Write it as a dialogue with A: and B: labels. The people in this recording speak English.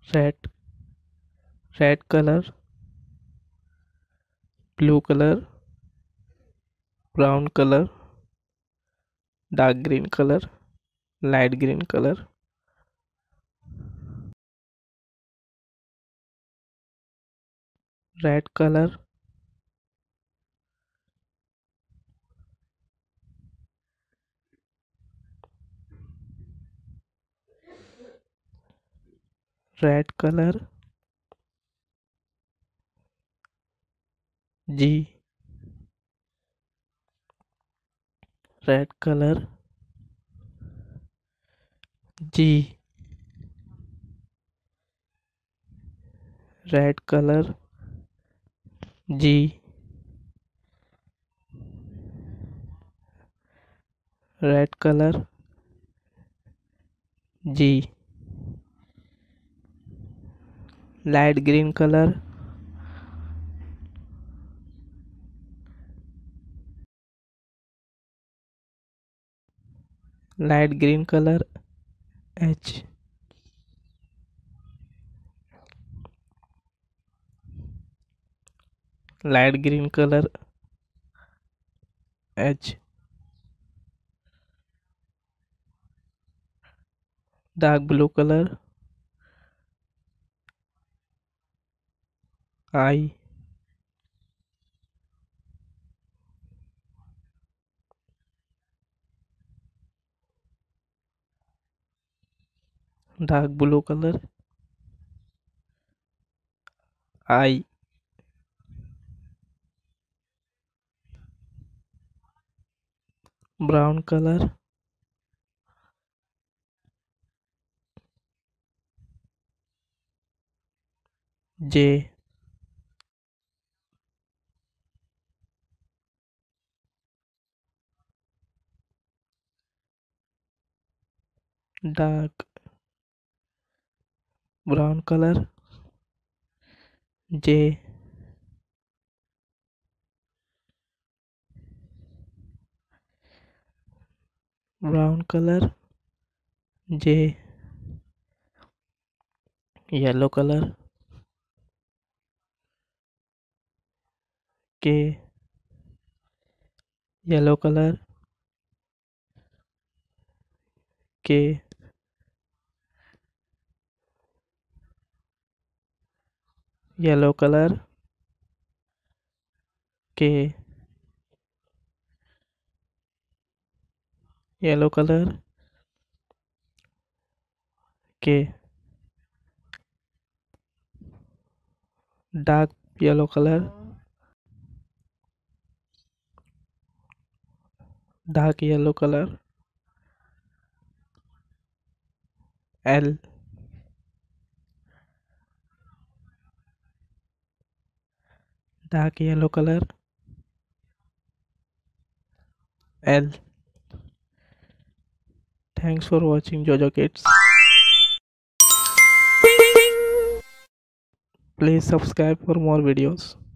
A: red, red color, blue color, brown color, dark green color, light green color, red color, red color, G, red color, G, red color, G, red color, G, light green color, light green color, H, light green color, H, dark blue color, I, dark blue color, I, brown color, J, dark brown color, J, brown color, J, yellow color, K, yellow color, K, yellow color, K, yellow color, K, dark yellow color, dark yellow color, L, dark yellow color, L. Thanks for watching Jojo Kids. Please subscribe for more videos.